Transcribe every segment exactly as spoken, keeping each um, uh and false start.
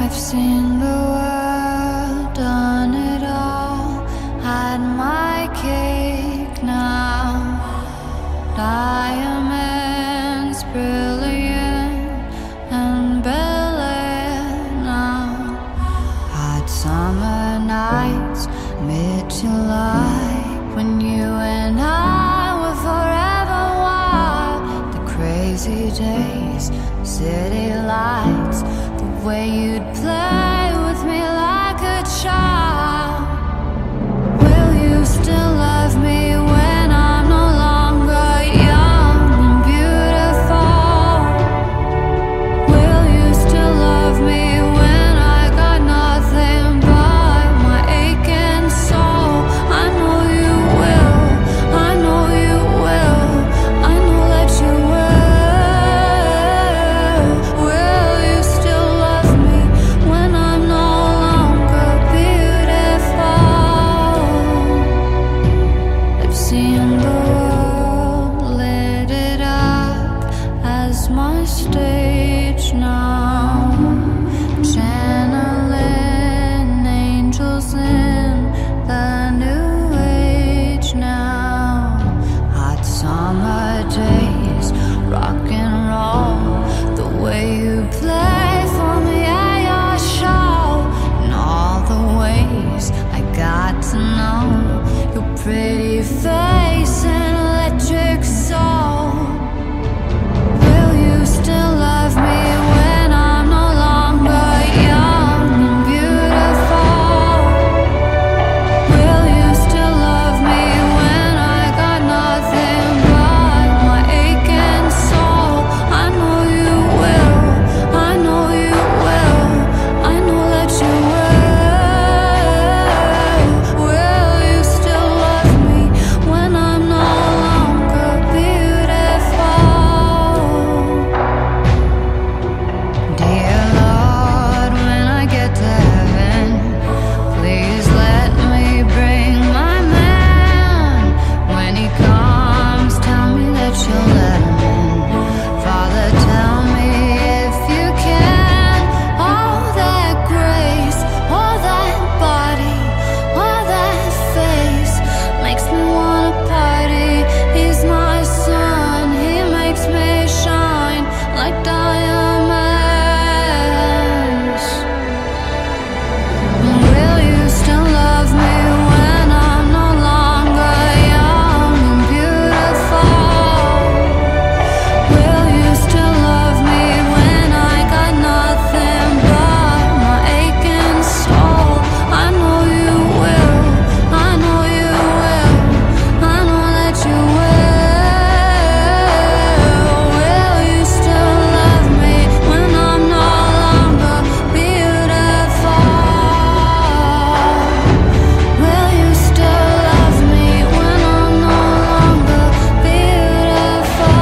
I've seen the world, done it all, had my cake now. Diamonds brilliant and Bel-Air now. Hot summer nights, mid-July, when you and I were forever wild. The crazy days, city lights, the way you'd play with me like a child. Will you still love me when I'm no longer young and beautiful? Will you still love me when I got nothing but my aching soul? I know you will, I know you will, I know that you will. Will you still love me when I'm no longer beautiful? I've seen the world, lit it up as my stage now. Channeling angels in the new age now. Hot summer days, rock and roll, the way you play for me at your show, and all the ways I got to know your pretty face and electric soul. Will you still love me when I'm no longer young and beautiful? Will you still love me when I got nothing but my aching soul? I know you will, I know you will, I know that you will. Will you still love me when I'm no longer beautiful? Dear Lord, when I get to heaven, please let me bring my man. When he comes, tell me that you'll let him in. Father, tell me if you can. All that grace, all that body, all that face makes me wanna party. He's my sun, he makes me shine like diamonds. Will you still love me when I'm no longer young and beautiful? Will you still love me when I got nothing but my aching soul? I know you will, I know you will, I know that you will. Will you still love me when I'm no longer beautiful? Will you still love me when I'm no longer beautiful?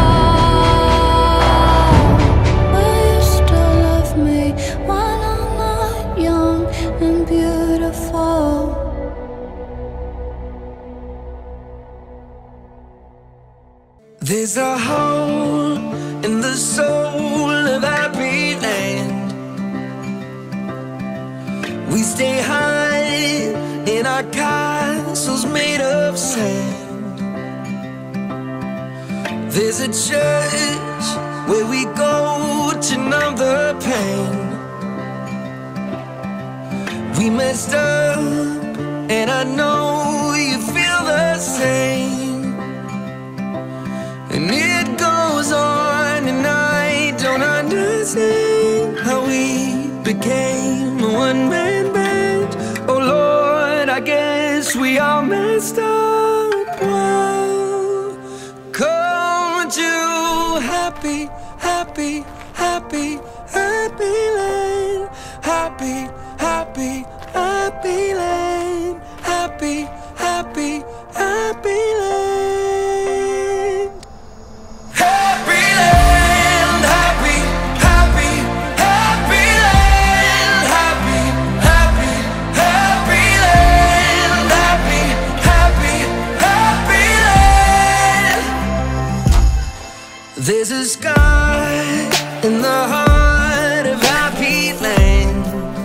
Will you still love me when I'm not young and beautiful? There's a hole in the soul of Happy Land. We stay high in our castles made of sand. There's a church where we go to numb the pain. We messed up, and I know you feel the same. And it goes on, and I don't understand how we became a one-man band. Oh Lord, I guess we all messed up. Well, come to happy, happy, happy, happy land. Happy, happy, happy land. Happy, happy, happy land. Happy land, happy, happy, happy land. Happy, happy, happy land. Happy, happy, happy land. There's a sky in the heart of Happy Land.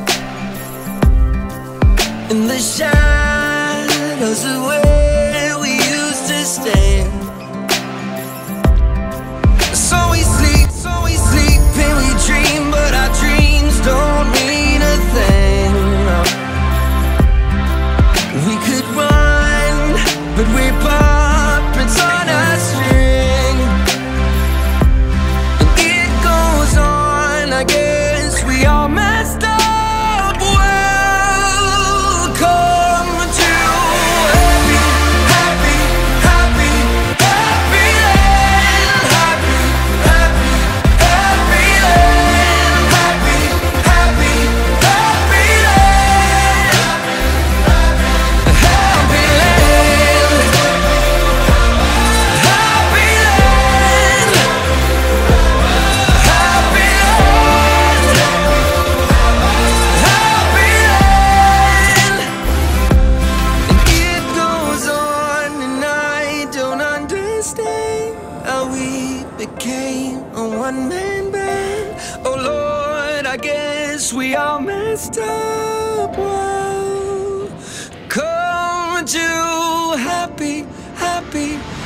I guess we all messed up. Well, come to happy, happy